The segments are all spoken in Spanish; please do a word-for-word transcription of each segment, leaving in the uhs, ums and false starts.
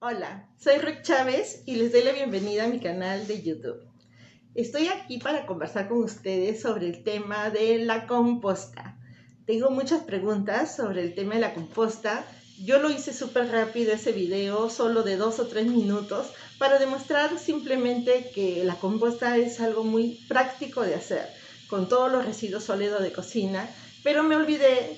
Hola, soy Rick Chávez y les doy la bienvenida a mi canal de YouTube. Estoy aquí para conversar con ustedes sobre el tema de la composta. Tengo muchas preguntas sobre el tema de la composta. Yo lo hice súper rápido ese video, solo de dos o tres minutos, para demostrar simplemente que la composta es algo muy práctico de hacer, con todos los residuos sólidos de cocina, pero me olvidé,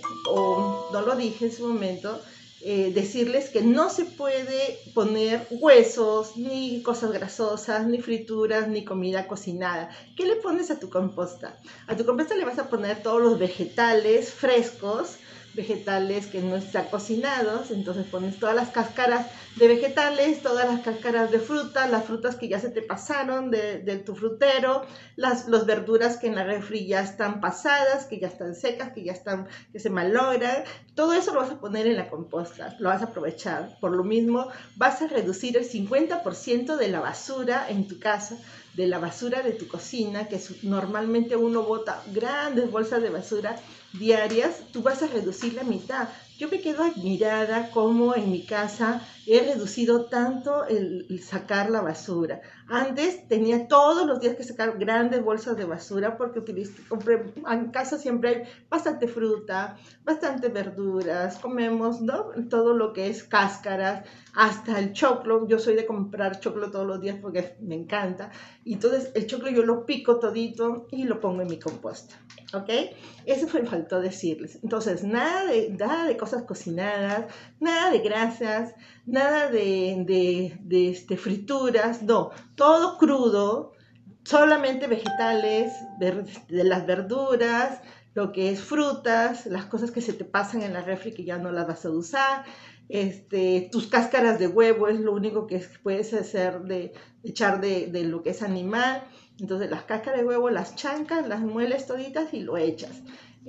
o no lo dije en su momento, eh, decirles que no se puede poner huesos, ni cosas grasosas, ni frituras, ni comida cocinada. ¿Qué le pones a tu composta? A tu composta le vas a poner todos los vegetales frescos, vegetales que no están cocinados, entonces pones todas las cáscaras de vegetales, todas las cáscaras de fruta, las frutas que ya se te pasaron de, de tu frutero, las los verduras que en la refri ya están pasadas, que ya están secas, que ya están, que se malogran, todo eso lo vas a poner en la composta, lo vas a aprovechar. Por lo mismo, vas a reducir el cincuenta por ciento de la basura en tu casa, de la basura de tu cocina, que normalmente uno bota grandes bolsas de basura diarias, tú vas a reducir la mitad. Yo me quedo admirada cómo en mi casa he reducido tanto el, el sacar la basura. Antes tenía todos los días que sacar grandes bolsas de basura porque utilicé, compré, en casa siempre hay bastante fruta, bastante verduras, comemos, ¿no? Todo lo que es cáscaras, hasta el choclo. Yo soy de comprar choclo todos los días porque me encanta. Y entonces el choclo yo lo pico todito y lo pongo en mi composta. ¿Ok? Eso me faltó decirles. Entonces, nada de, nada de cosas cocinadas, nada de grasas, nada de, de, de este, frituras, no, todo crudo, solamente vegetales, de, de las verduras, lo que es frutas, las cosas que se te pasan en la refri que ya no las vas a usar, este, tus cáscaras de huevo es lo único que puedes hacer de, de echar de, de lo que es animal. Entonces las cáscaras de huevo las chancas, las mueles toditas y lo echas.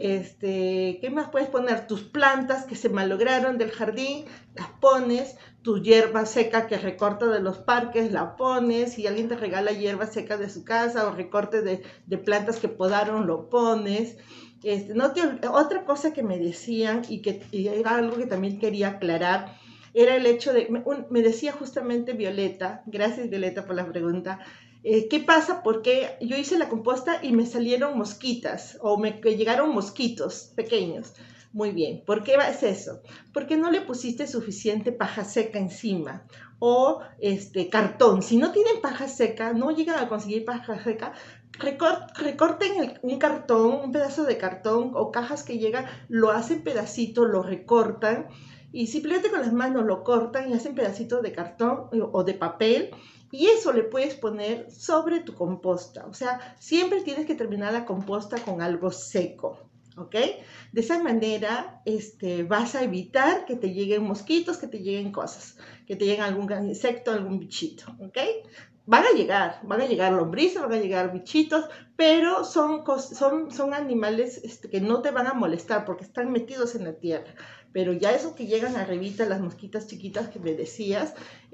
Este, ¿qué más puedes poner? Tus plantas que se malograron del jardín, las pones, tu hierba seca que recorta de los parques, la pones, si alguien te regala hierba seca de su casa o recorte de, de plantas que podaron, lo pones. Este, no te, otra cosa que me decían y que y era algo que también quería aclarar, era el hecho de, me, un, me decía justamente Violeta, gracias Violeta por la pregunta, eh, ¿qué pasa? Porque yo hice la composta y me salieron mosquitas o me llegaron mosquitos pequeños. Muy bien, ¿por qué es eso? Porque no le pusiste suficiente paja seca encima o este cartón. Si no tienen paja seca, no llegan a conseguir paja seca, Recort, recorten el, un cartón, un pedazo de cartón o cajas que llegan, lo hacen pedacito, lo recortan y simplemente con las manos lo cortan y hacen pedacitos de cartón o de papel y eso le puedes poner sobre tu composta. O sea, siempre tienes que terminar la composta con algo seco. ¿Ok? De esa manera este, vas a evitar que te lleguen mosquitos, que te lleguen cosas, que te lleguen algún insecto, algún bichito. ¿Ok? Van a llegar, van a llegar lombrices, van a llegar bichitos, pero son, son, son animales este, que no te van a molestar porque están metidos en la tierra. Pero ya esos que llegan arribita, las mosquitas chiquitas que me decías,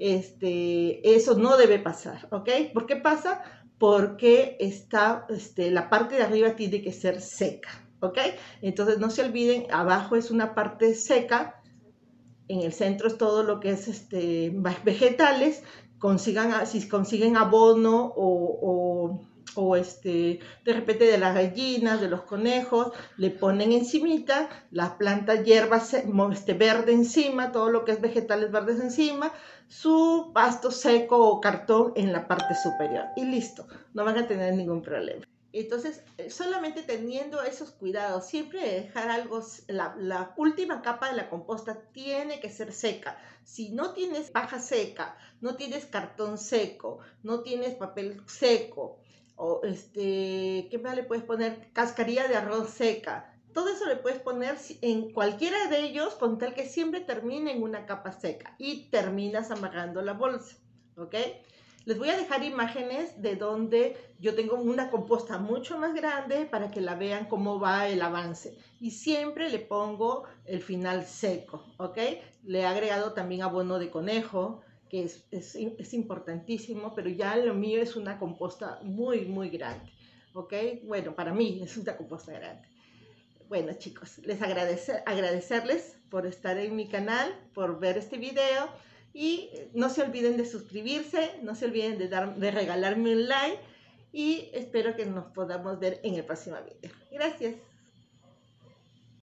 este, eso no debe pasar, ¿ok? ¿Por qué pasa? Porque está, este, la parte de arriba tiene que ser seca, ¿ok? Entonces no se olviden, abajo es una parte seca, en el centro es todo lo que es este, vegetales, consigan, si consiguen abono o, o, o este, de repente de las gallinas, de los conejos, le ponen encimita, la planta hierba este, verde encima, todo lo que es vegetales verdes encima, su pasto seco o cartón en la parte superior y listo, no van a tener ningún problema. Entonces, solamente teniendo esos cuidados, siempre dejar algo, la, la, última capa de la composta tiene que ser seca. Si no tienes paja seca, no tienes cartón seco, no tienes papel seco, o este, ¿qué más le puedes poner? Cascarilla de arroz seca. Todo eso le puedes poner en cualquiera de ellos con tal que siempre termine en una capa seca y terminas amarrando la bolsa, ¿ok? Les voy a dejar imágenes de donde yo tengo una composta mucho más grande para que la vean cómo va el avance. Y siempre le pongo el final seco, ¿ok? Le he agregado también abono de conejo, que es, es, es importantísimo, pero ya lo mío es una composta muy, muy grande, ¿ok? Bueno, para mí es una composta grande. Bueno, chicos, les agradece, agradecerles por estar en mi canal, por ver este video Y no se olviden de suscribirse, no se olviden de, dar, de regalarme un like y espero que nos podamos ver en el próximo video. Gracias.